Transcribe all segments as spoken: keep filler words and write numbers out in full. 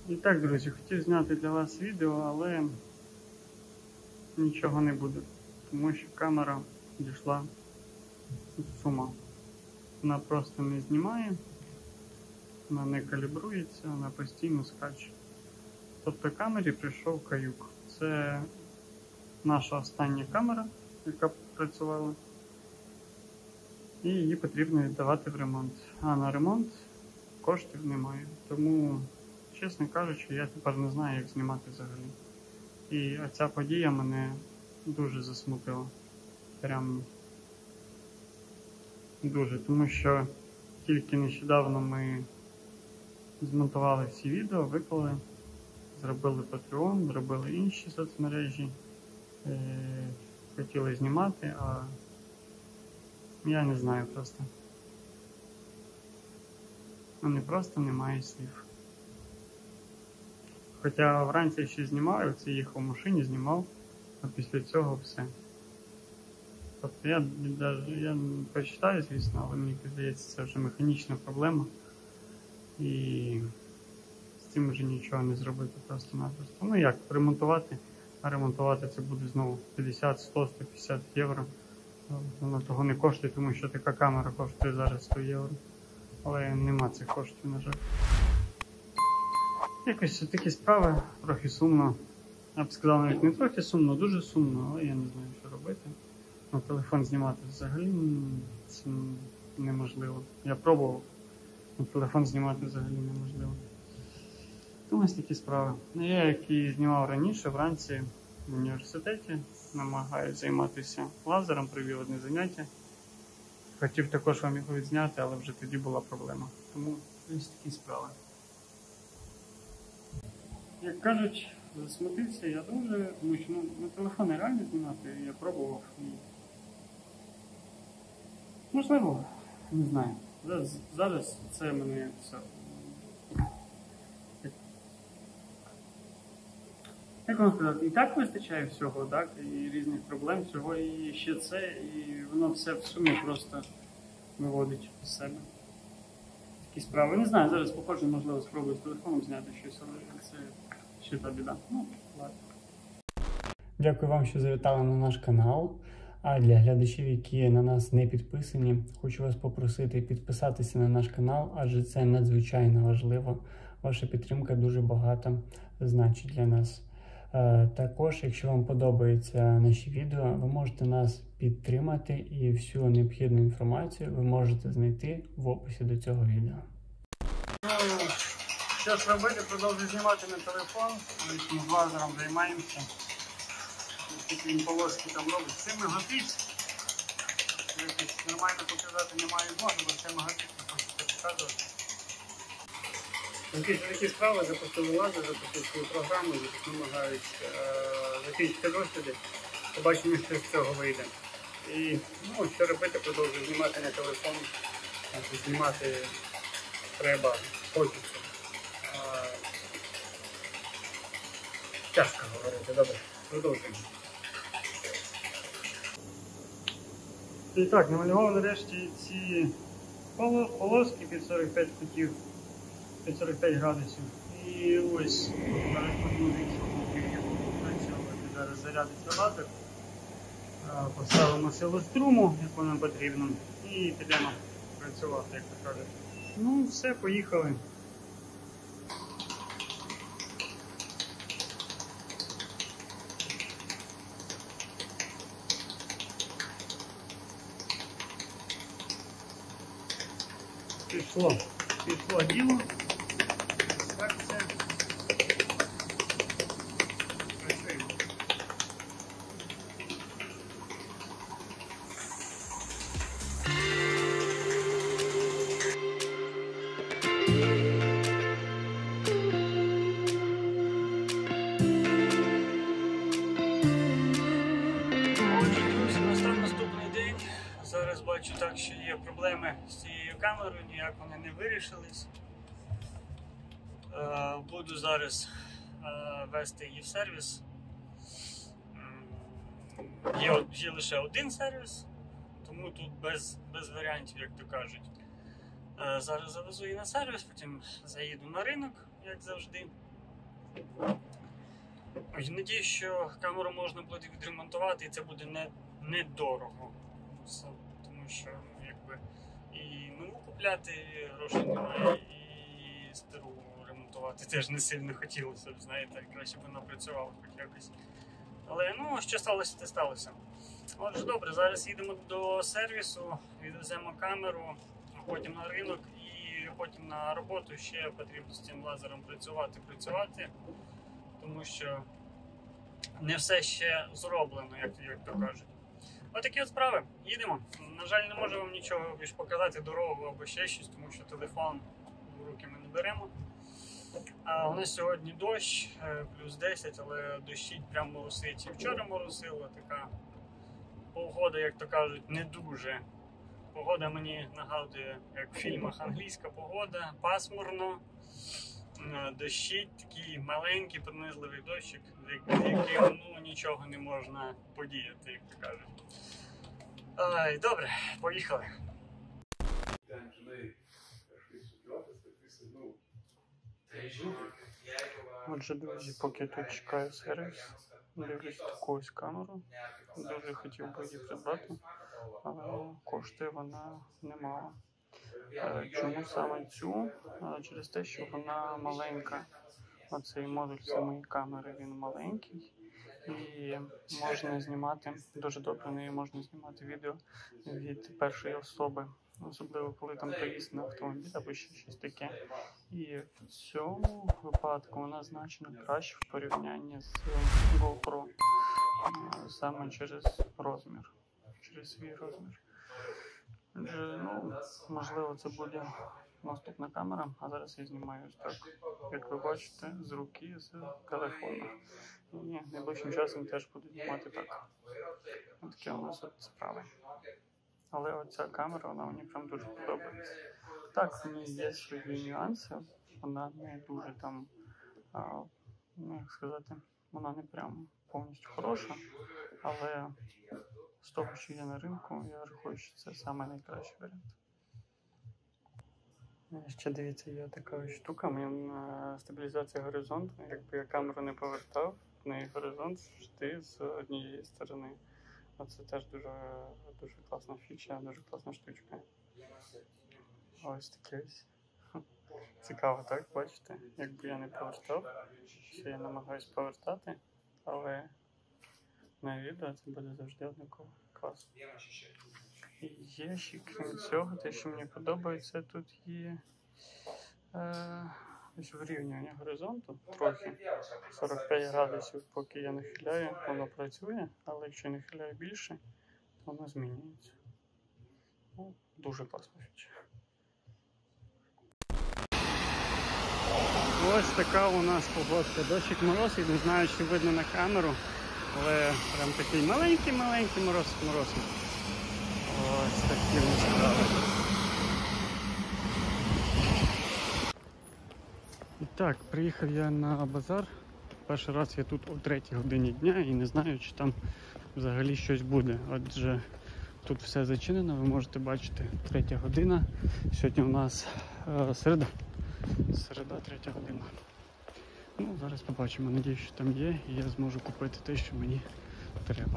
І так, друзі, хотів зняти для вас відео, але нічого не буде, тому що камера дійшла з ума. Вона просто не знімає, вона не калібрується, вона постійно скаче. Тобто камері прийшов каюк. Це наша остання камера, яка працювала. І її потрібно віддавати в ремонт. А на ремонт коштів немає. Тому, чесно кажучи, я тепер не знаю, як знімати взагалі. І оця подія мене дуже засмутила. Прям дуже. Тому що тільки нещодавно ми змонтували всі відео, виклали, зробили Patreon, зробили інші соцмережі. Е- хотіли знімати, а я не знаю просто. У мене просто немає слів. Хоча вранці я ще знімав, оце їхав в машині, знімав, а після цього все. Тобто я, я почитаю, звісно, але мені здається, це вже механічна проблема. І з цим вже нічого не зробити просто-напросто. Ну як, ремонтувати, а ремонтувати це буде знову п'ятдесят, сто, сто п'ятдесят євро. Воно того не коштує, тому що така камера коштує зараз сто євро. Але нема цих коштів, на жаль. Якось такі справи, трохи сумно. Я б сказав, навіть не трохи сумно, дуже сумно, але я не знаю, що робити. На телефон знімати взагалі це неможливо. Я пробував, на телефон знімати взагалі неможливо. Тому ось такі справи. Я, який знімав раніше, вранці в університеті, намагаюся займатися лазером, провів одне заняття. Хотів також вам його відзняти, але вже тоді була проблема. Тому ось такі справи. Як кажуть, засмутився я дуже, тому що ну, на телефон нереально знімати, я пробував і... Можливо, не знаю. Зараз, зараз це мене все... Як вам сказати, і так вистачає всього, так? І різних проблем, всього, і ще це, і воно все в сумі просто виводить з себе. Такі справи. Не знаю, зараз походжу, можливо, спробую з телефоном зняти щось, але це ще та біда. Ну, ладно. Дякую вам, що завітали на наш канал. А для глядачів, які на нас не підписані, хочу вас попросити підписатися на наш канал, адже це надзвичайно важливо. Ваша підтримка дуже багато значить для нас. Також, якщо вам подобаються наші відео, ви можете нас підтримати і всю необхідну інформацію ви можете знайти в описі до цього відео. Ну, що ж робити, продовжую знімати на телефон, ми з лазером займаємося. Такі він полоски там робить. Це мегапікс. Нормально показати немає змоги, бо це мегапікс, не хочеться показувати. Такі, такі справи, запустили лазер, запустили свою програму, намагаюсь е, закінчити досліди, побачимо, що з цього вийде. І ну, що робити, продовжую знімати на телефон, знімати треба, хочеться. Е, тяжко говорити, добре, продовжуємо. І так, намалював нарешті ці полоски під сорок п'ять кутів. під сорок п'ять градусів. І ось зараз подивіться, як працювати. Зараз зарядиться лазер. Поставимо силу струму, як нам потрібно, і підемо працювати, як то кажуть. Ну, все, поїхали. Пішло. Пішло діло. Так це працюємо. Настав наступний день. Зараз бачу так, що є проблеми з цією камерою, ніяк вони не вирішились. Буду зараз вести її в сервіс. Є, є лише один сервіс, тому тут без, без варіантів, як то кажуть. Зараз завезу її на сервіс, потім заїду на ринок, як завжди. Ой, надіюсь, що камеру можна буде відремонтувати і це буде не, недорого. Тому що якби і нову купляти грошей немає, і стару ремонтувати теж не сильно хотілося б, знаєте, краще б вона працювала хоч якось. Але ну, що сталося, те сталося. Отже, добре, зараз їдемо до сервісу, відвеземо камеру, потім на ринок і потім на роботу. Ще потрібно з цим лазером працювати, працювати, тому що не все ще зроблено, як, як то кажуть. Отакі от справи. Їдемо. На жаль, не можу вам нічого більш показати, дорогу або ще щось, тому що телефон в руки ми не беремо. А у нас сьогодні дощ, плюс десять, але дощить прямо моросить. І вчора моросило, така погода, як то кажуть, не дуже. Погода мені нагадує, як в фільмах, англійська погода, пасмурно, дощить, такий маленький, пронизливий дощик, з яким ну, нічого не можна подіяти, як то кажуть. Ай, добре, поїхали. Отже, друзі, поки я тут чекаю сервіс, дивлюсь таку ось камеру. Дуже хотів би її придбати, але коштує вона немало. Чому саме цю? Через те, що вона маленька. Оцей модуль самої камери, він маленький. І можна знімати, дуже добре нею можна знімати відео від першої особи. Особливо, коли там проїзд на автомобіль або ще щось таке. І в цьому випадку вона значно краще в порівнянні з GoPro. Саме через розмір. Через свій розмір. Отже, ну, можливо, це буде наступна камера, а зараз я знімаю ось так, як ви бачите, з руки, з телефону. І найближчим часом теж буду знімати так. Ось таке у нас от справи. Але оця камера, вона мені прям дуже подобається. Так, в ній є свої нюанси, вона не дуже там, а, ну як сказати, вона не прям повністю хороша, але з того, що є на ринку, я рахую, що це саме найкращий варіант. Ще дивіться, є така ось штука, на стабілізація горизонту. Якби я камеру не повертав, в неї горизонт завжди з однієї сторони. Оце теж дуже, дуже класна фіча, дуже класна штучка. Ось таке ось. Цікаво, так, бачите? Якби я не повертав, що я намагаюсь повертати, але на відео це буде завжди однаково. Клас. І є ще, крім цього, те, що мені подобається, тут є е, ось вирівнювання горизонту трохи. сорок п'ять градусів, поки я нахиляю, воно працює, але якщо я нахиляю більше, то воно змінюється. Ну, дуже класна фіча. Ось така у нас погодка. Дощик морозить, не знаю, чи видно на камеру, але прям такий маленький-маленький мороз-мороз. Ось такі у нас справи. І так, приїхав я на базар. Перший раз я тут о третій годині дня і не знаю, чи там взагалі щось буде. Отже, тут все зачинено, ви можете бачити, третя година. Сьогодні у нас е, середа. Середа, третя година. Ну, зараз побачимо. Надіюсь, що там є і я зможу купити те, що мені треба.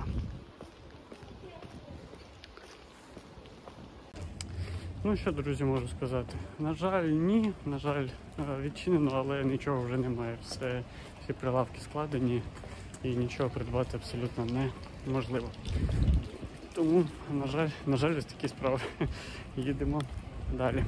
Ну що, друзі, можу сказати. На жаль, ні. На жаль, відчинено, але нічого вже немає. Все, всі прилавки складені і нічого придбати абсолютно неможливо. Тому, на жаль, на жаль, ось такі справи. Їдемо далі.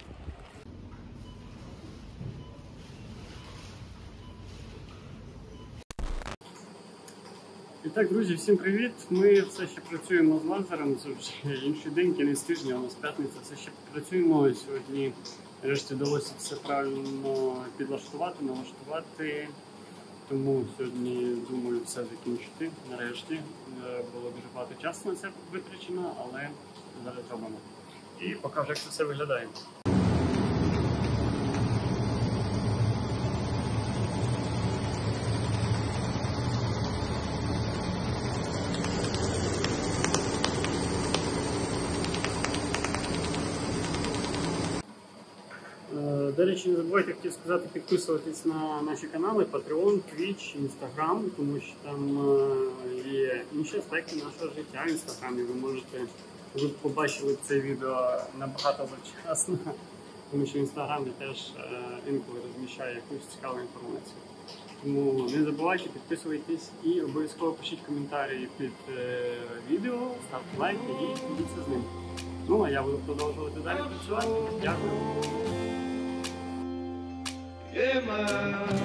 І так, друзі, всім привіт! Ми все ще працюємо з лазером, це вже інший день, кінець тижня, у нас п'ятниця, все ще працюємо. Сьогодні нарешті вдалося все правильно підлаштувати, налаштувати. Тому сьогодні, думаю, все закінчити. Нарешті було дуже багато часу на це витрачено, але зараз робимо. І покажу, як це все виглядає. До До речі, не забувайте, хотів сказати, підписуватись на наші канали Patreon, Twitch, Instagram, тому що там є інші аспекти нашого життя в Інстаграмі. Ви можете, ви побачили це відео набагато завчасно, тому що в Інстаграмі теж інколи розміщає якусь цікаву інформацію. Тому не забувайте, підписуйтесь і обов'язково пишіть коментарі під е, відео, ставте лайки і діліться з ним. Ну, а я буду продовжувати далі працювати. Дякую. Yeah, man.